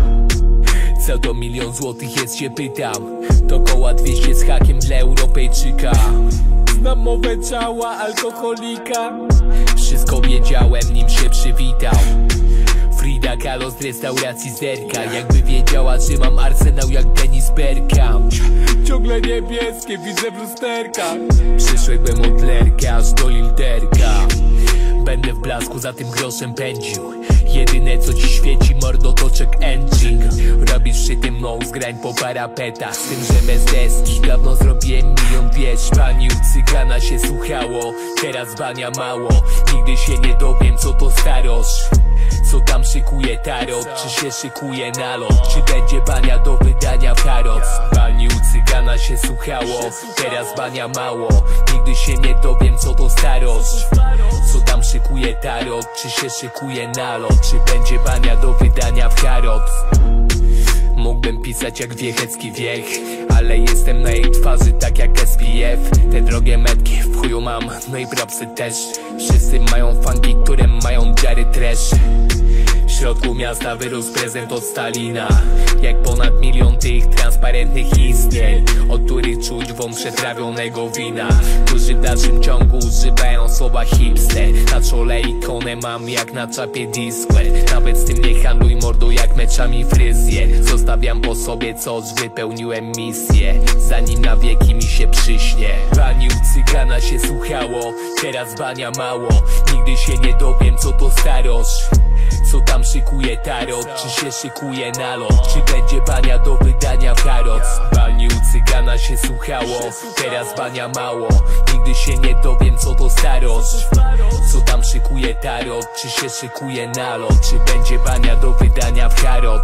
Co to 1 000 000 złotych jest, się pytam. To koła 200 z hakiem dla Europejczyka. Znam mowę ciała alkoholika. Wszystko wiedziałem, nim się przywitał. Frida Kahlo z restauracji Zerka. Jakby wiedziała, że mam arsenał jak Dennis Bergkamp. Ciągle niebieskie widzę w lusterkach. Przyszedłem od Lerka aż do Lilderka. Będę w blasku za tym groszem pędził. Jedyne co ci świeci, mordo, to check engine. Robisz szyty mną, zgrań po parapetach. Z tym, że bez deski dawno zrobiłem 1 000 000, wiesz. Bani u cygana się słuchało, teraz bania mało. Nigdy się nie dowiem, co to starość. Co tam szykuje tarot, czy się szykuje nalot, czy będzie bania do wydania w harot. Bani u cygana się słuchało, teraz bania mało. Nigdy się nie dowiem, co to starość. Co tam szykuje tarot, czy się szykuje nalot, czy będzie bania do wydania w harot. Mógłbym pisać jak Wiechecki Wiech, ale jestem na jej twarzy tak jak SPF. Te drogie metki w chuju mam, no i propsy też. Wszyscy mają fangi, które mają dziary trash. W środku miasta wyrósł prezent od Stalina. Jak ponad 1 000 000 tych transparentnych istnień, od których czuć wąż przetrawionego wina. Którzy w dalszym ciągu używają słowa hipster. Na czole ikonę mam jak na czapie Discworld. Nawet z tym nie handluj, mordo, jak meczami fryzjer. Zostawiam po sobie coś, wypełniłem misję, zanim na wieki mi się przyśnie. Bani u cygana się słuchało, teraz bania mało. Nigdy się nie dowiem, co to starość. Co tam szykuje tarot, czy się szykuje nalot, czy będzie bania do wydania w harot. Bani u cygana się słuchało, teraz bania mało. Nigdy się nie dowiem, co to starość. Co tam szykuje tarot, czy się szykuje nalot, czy będzie bania do wydania w harot.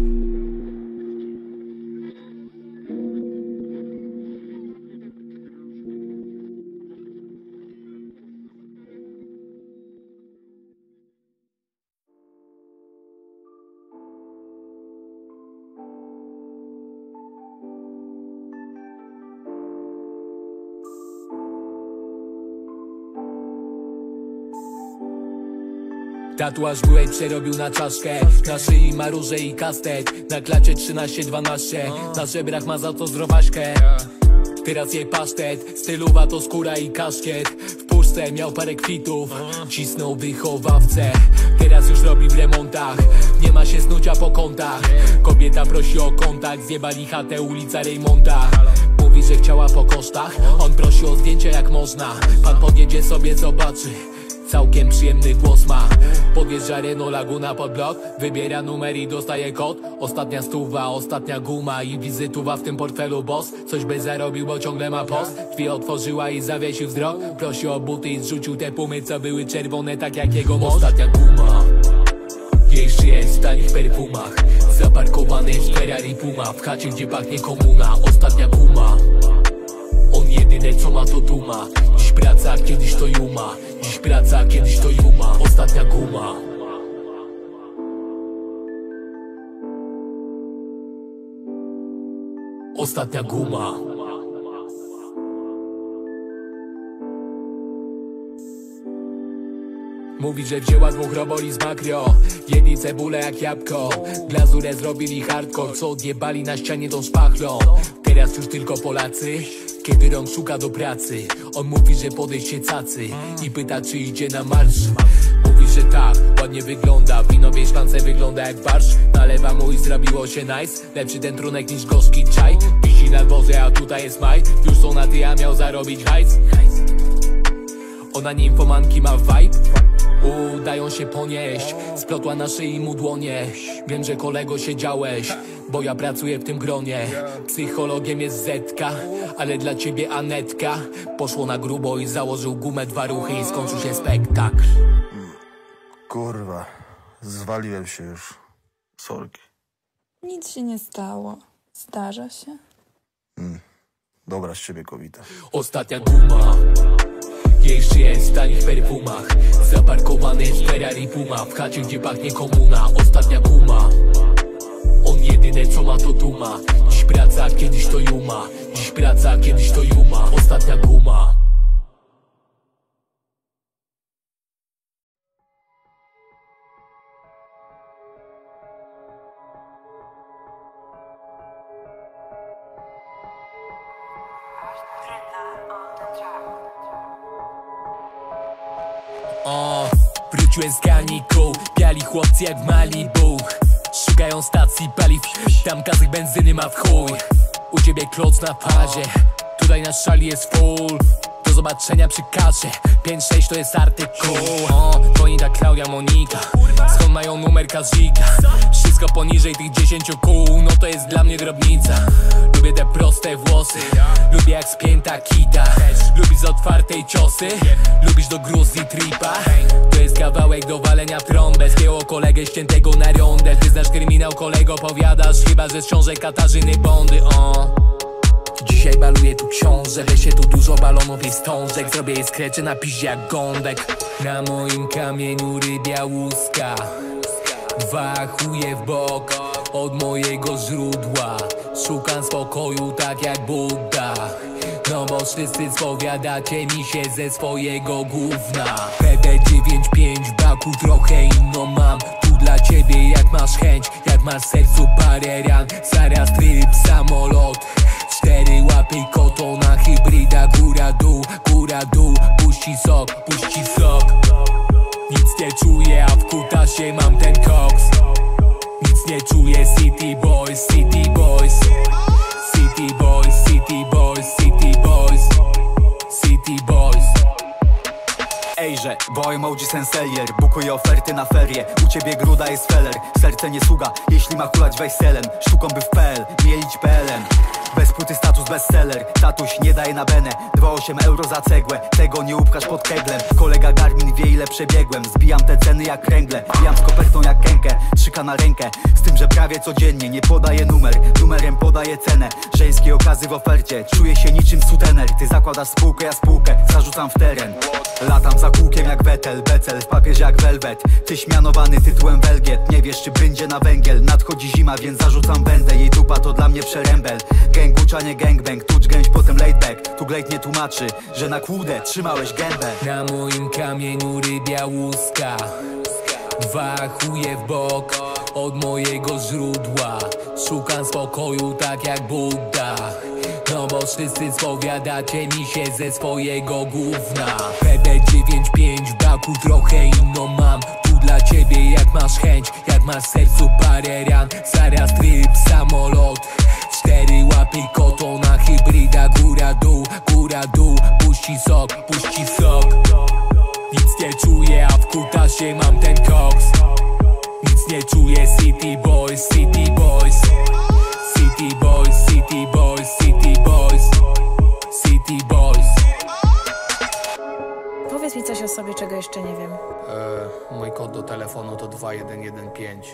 Tatuaż byłej przerobił na czaszkę. Na szyi ma róże i kastet. Na klacie 13-12. Na żebrach ma za to zdrowaśkę. Teraz jej pasztet, stylowa to skóra i kaszkiet. W puszce miał parę kwitów, cisnął wychowawcę. Teraz już robi w remontach, nie ma się snucia po kątach. Kobieta prosi o kontakt, zjebali chatę, ulica Rejmonta. Mówi, że chciała po kosztach, on prosi o zdjęcie jak można. Pan podjedzie sobie, zobaczy, całkiem przyjemny głos ma. Podjeżdża Renault Laguna pod blok, wybiera numer i dostaje kod. Ostatnia stuwa, ostatnia guma i wizytuwa w tym portfelu boss. Coś by zarobił, bo ciągle ma post. Drzwi otworzyła i zawiesił wzrok. Prosi o buty i zrzucił te pumy, co były czerwone tak jak jego most. Ostatnia guma, jej szyja jest w tanich perfumach. Zaparkowany w Ferrari Puma, w chacie gdzie pachnie komuna. Ostatnia guma, on jedyne co ma to duma. Dziś praca, kiedyś to Juma. Dziś praca, kiedyś to Juma. Ostatnia guma. Ostatnia guma. Mówi, że wzięła dwóch roboli z makro. Jedli cebulę jak jabłko. Glazurę zrobili hardcore, co odjebali na ścianie tą szpachlą. Teraz już tylko Polacy, kiedy rąk szuka do pracy. On mówi, że podejście cacy i pyta, czy idzie na marsz. Mówi, że tak, ładnie wygląda. W winowej szklance wygląda jak barszcz. Nalewa mu i zrobiło się nice. Lepszy ten trunek niż gorzki czaj. Wisi nad wozy, a tutaj jest maj. Już są na ty, a miał zarobić hajs. Ona nimfomanki ma vibe. Udają się ponieść. Splotła na szyi mu dłonie. Wiem, że kolego siedziałeś, bo ja pracuję w tym gronie. Psychologiem jest Zetka, ale dla ciebie Anetka. Poszło na grubo i założył gumę, dwa ruchy i skończył się spektakl. Kurwa, zwaliłem się już. Sorki. Nic się nie stało. Zdarza się. Dobra z ciebie, kobita. Ostatnia guma. Jej szyja jest w tanich perfumach. Zaparkowany jest Ferrari Puma. W chacie, gdzie pachnie komuna. Ostatnia guma. On jedyne co ma to duma. Dziś praca, kiedyś to Juma. Dziś praca, kiedyś to Juma. Ostatnia guma. Wróciłem z kaniku, biali chłopcy jak w Malibu. Szukają stacji paliw, tam kazik benzyny ma w chuj. U ciebie kloc na parze, tutaj na szali jest full. Do zobaczenia przy kasie, 5-6 to jest artykuł. Bonita, Klaudia, Monika, skąd mają numer Kazika? Wszystko poniżej tych 10 kół, no to jest dla mnie drobnica. Lubię te proste włosy, lubię jak spięta kita. Lubisz z otwartej ciosy, lubisz do Gruzji tripa. To jest kawałek do walenia w trąbę. Zdjęło kolegę ściętego na rondę. Ty znasz kryminał, kolego, powiadasz, chyba że z książek Katarzyny Bondy. Dzisiaj baluję tu książę, weźcie tu dużo balonów i wstążek. Zrobię jej skrecze na piździe jak gąbek. Na moim kamieniu rybia łuska. Dwa chuje w bok od mojego źródła. Szukam spokoju tak jak Budda. No bo wszyscy spowiadacie mi się ze swojego gówna. PB95 w baku trochę inną mam. Tu dla ciebie jak masz chęć, jak masz w sercu parę ran. Zaraz tryb samolot, 4 łapy koto na hybryda. Góra dół, puści sok. Nic nie czuję, a w kutasie mam ten koks. Nic nie czuję, city boys. Ejże, boy Moji Senselier, bukuję oferty na ferie. U ciebie gruda jest feller, serce nie sługa. Jeśli ma hulać weź selen, sztuką by w PL, mielić PLN. Bez płyty status bestseller, tatuś nie daje na benę. 2,8 euro za cegłę, tego nie upchasz pod keglem. Kolega Garmin wie ile przebiegłem, zbijam te ceny jak kręgle. Bijam z kopertą jak kękę, 3K na rękę. Z tym, że prawie codziennie nie podaję numerem podaję cenę. Żeńskie okazy w ofercie, czuję się niczym sutener. Ty zakładasz spółkę, ja spółkę, zarzucam w teren. Latam za kółkiem jak Becel, w papierze jak Velvet. Tyś mianowany tytułem Welgiet, nie wiesz czy będzie na węgiel. Nadchodzi zima, więc zarzucam będę. Jej dupa to dla mnie przerębel. Gang uczanie gangbang, tucz gęś, potem laid back. Tu Glade nie tłumaczy, że na kłudę trzymałeś gębę. Na moim kamieniu rybia łuska. Dwa chuje w bok od mojego źródła. Szukam spokoju tak jak Budda. No bo wszyscy spowiadacie mi się ze swojego gówna. PB95 w baku trochę inną mam. Tu dla ciebie jak masz chęć, jak masz w sercu parę ran. Zaraz tryb samolot, 4 łapy koto na hybryda. Góra dół, puści sok. Nic nie czuję, a w kutasie mam ten koks. Nic nie czuję, city boys. Powiedz mi coś o sobie, czego jeszcze nie wiem. Mój kod do telefonu to 2115.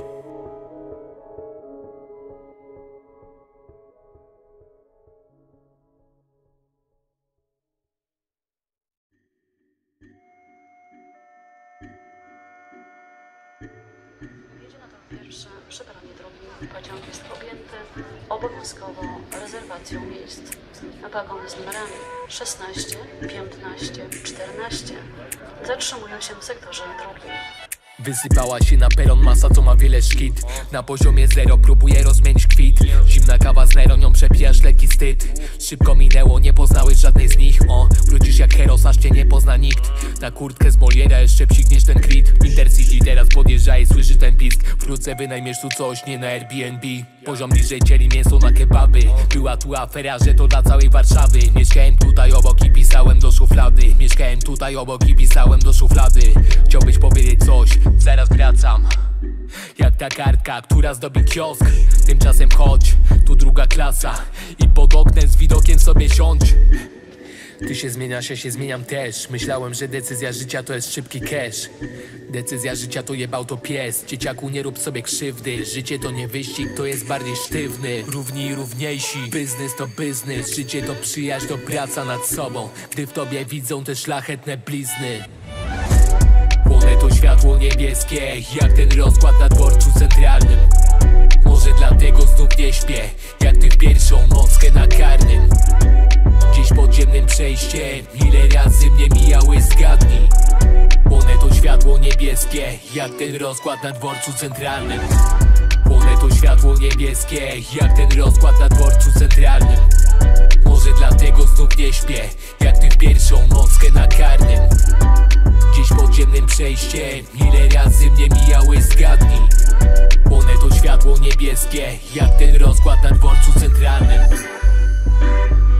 Jedzie na to pierwsza przy peronie drogi. Pociąg jest objęty obowiązkową rezerwacją miejsc. Wagony z numerami 16, 15, 14 zatrzymują się w sektorze drugim. Wysypała się na peron masa, co ma wiele szkit. Na poziomie zero próbuję rozmienić kwit. Zimna kawa z neronią, przepijasz lekki wstyd. Szybko minęło, nie poznałeś żadnej z nich. Wrócisz jak heros, aż cię nie pozna nikt. Na kurtkę z Moliera jeszcze psikniesz ten crit. Intercity teraz podjeżdża i słyszy ten pisk. Wkrótce wynajmiesz tu coś, nie na Airbnb. Poziom niżej dzieli mięso na kebaby. Była tu afera, że to dla całej Warszawy. Mieszkałem tutaj obok i pisałem do szuflady. Mieszkałem tutaj obok i pisałem do szuflady. Chciałbyś powiedzieć coś, zaraz wracam. Jak ta kartka, która zdobi kiosk. Tymczasem chodź, tu druga klasa. I pod oknem z widokiem sobie siądź. Ty się zmieniasz, ja się zmieniam też. Myślałem, że decyzja życia to jest szybki cash. Decyzja życia to jebał to pies. Dzieciaku, nie rób sobie krzywdy. Życie to nie wyścig, to jest bardziej sztywny. Równi i równiejsi, biznes to biznes. Życie to przyjaźń, to praca nad sobą. Gdy w tobie widzą te szlachetne blizny. Płonę to światło niebieskie, jak ten rozkład na dworcu centralnym. Może dlatego znów nie śpię, jak ty w pierwszą nockę na Karnym. Gdzieś podziemnym przejściem, ile razy mnie mijały, zgadnij. Płonę to światło niebieskie, jak ten rozkład na dworcu centralnym. Płonę to światło niebieskie, jak ten rozkład na dworcu centralnym. Może dlatego znów nie śpię, jak ty w pierwszą nockę na Karnym. Gdzieś podziemnym przejściem, ile razy mnie mijały, zgadnij. Płonę to światło niebieskie, jak ten rozkład na dworcu centralnym.